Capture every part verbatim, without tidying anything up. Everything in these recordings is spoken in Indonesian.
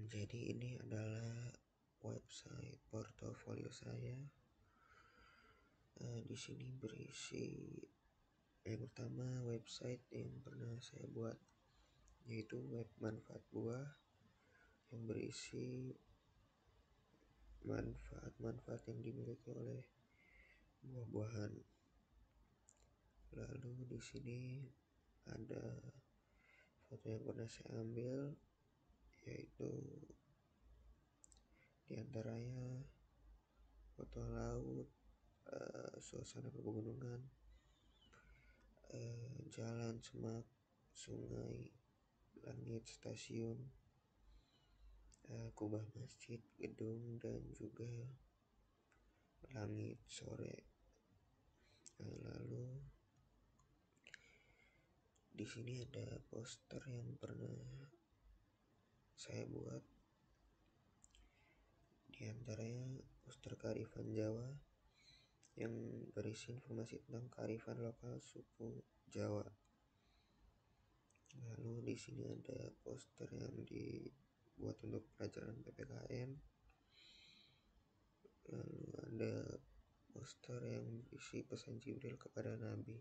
Jadi ini adalah website portofolio saya. Uh, di sini berisi yang pertama website yang pernah saya buat, yaitu web manfaat buah yang berisi manfaat-manfaat yang dimiliki oleh buah-buahan. Lalu di sini ada foto yang pernah saya ambil, yaitu diantaranya foto laut, uh, suasana pegunungan, uh, jalan, semak, sungai, langit, stasiun, uh, kubah masjid, gedung, dan juga langit sore. Uh, lalu di sini ada poster yang pernah saya buat, di antaranya poster kearifan Jawa yang berisi informasi tentang kearifan lokal suku Jawa. Lalu di sini ada poster yang dibuat untuk pelajaran P P K M. Lalu ada poster yang berisi pesan Jibril kepada Nabi.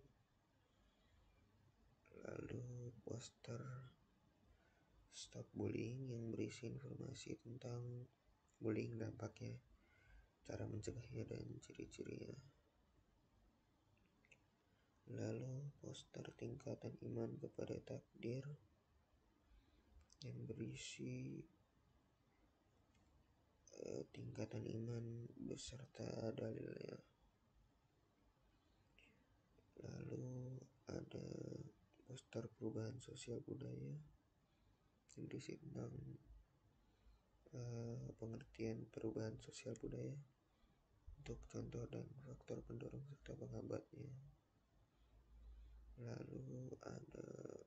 Lalu poster stop bullying yang berisi informasi tentang bullying, dampaknya, cara mencegahnya, dan ciri-cirinya. Lalu poster tingkatan iman kepada takdir yang berisi uh, tingkatan iman beserta dalilnya. Lalu ada poster perubahan sosial budaya yang berisi tentang uh, pengertian perubahan sosial budaya untuk contoh dan faktor pendorong serta penghambatnya. Lalu ada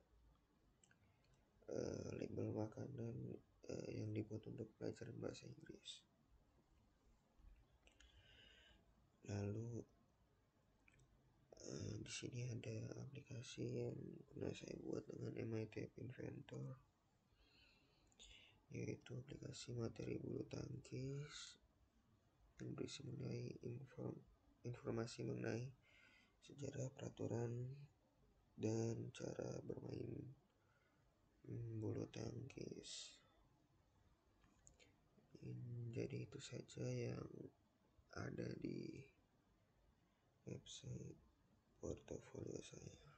uh, label makanan uh, yang dibuat untuk pelajaran bahasa Inggris. Lalu uh, di sini ada aplikasi yang pernah saya buat dengan M I T Inventor, yaitu aplikasi materi bulu tangkis yang berisi mengenai inform, informasi mengenai sejarah, peraturan, dan cara bermain hmm, bulu tangkis. Jadi itu saja yang ada di website portofolio saya.